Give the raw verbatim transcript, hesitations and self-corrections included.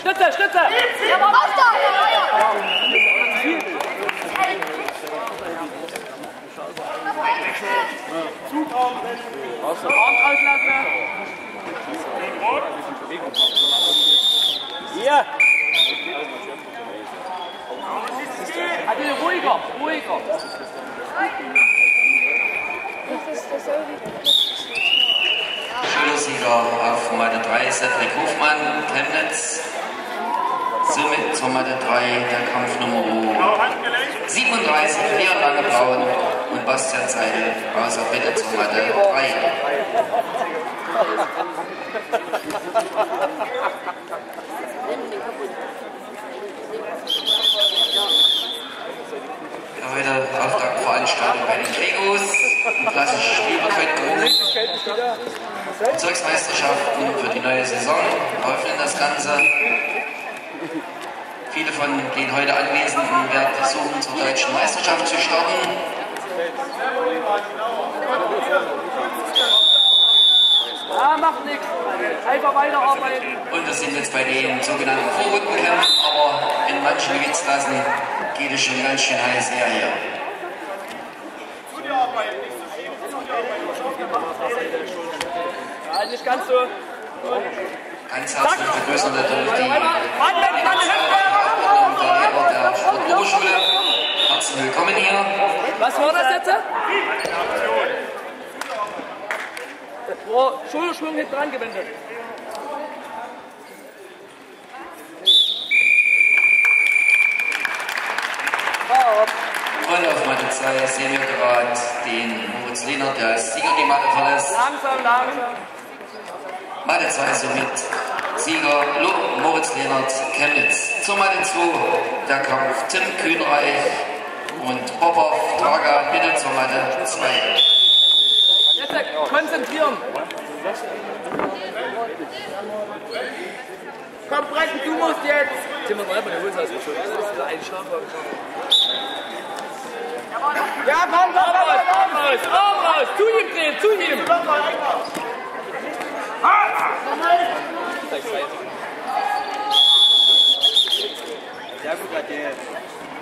Stütze, Stütze! Arm rauslassen! Hier! Also ruhiger, ruhiger! Schülersieger auf Matte drei, Cedric Hofmann, Chemnitz. Somit zur Matte drei der Kampfnummer siebenunddreißig, Leon Langebraun und Bastian Seidel aus der Bitte zur Matte drei. Heute Auftaktveranstaltung bei den Gregos, ein klassisches Spiel wird heute gewonnen. Bezirksmeisterschaften für die neue Saison eröffnen das Ganze. Viele von den heute Anwesenden werden versuchen, zur deutschen Meisterschaft zu starten. Ja, macht nichts. Einfach weiterarbeiten. Und wir sind jetzt bei den sogenannten Vorrundenkämpfen, aber in manchen Gewichtsklassen geht es schon ganz schön heiß her hier. Ja, nicht ganz so. Ganz herzlich begrüßen natürlich die Mann, Mann, Mann, und der Lehrer der Sportoberschule. Herzlich willkommen hier. Was war das jetzt? Oh, Schulterschwung hinten dran gewendet. Und auf Matte zwei sehen wir gerade den Moritz Lehnert, der als Sieger die Matte verlässt. Langsam, langsam. Matte zwei somit Sieger Moritz Lehnert, Chemnitz. Zur Matte zwei der Kampf Tim Kühnreich und Popov Dragan, bitte zur Matte zwei. Jetzt konzentrieren. Komm, Brecken, du musst jetzt. Tim und Reiber, der holt das schon. Das ist ein Schafer. Ja, komm, komm, Arm raus, Arm raus, Arm raus. Zu ihm drehen, zu ihm. Ja, gut, jetzt.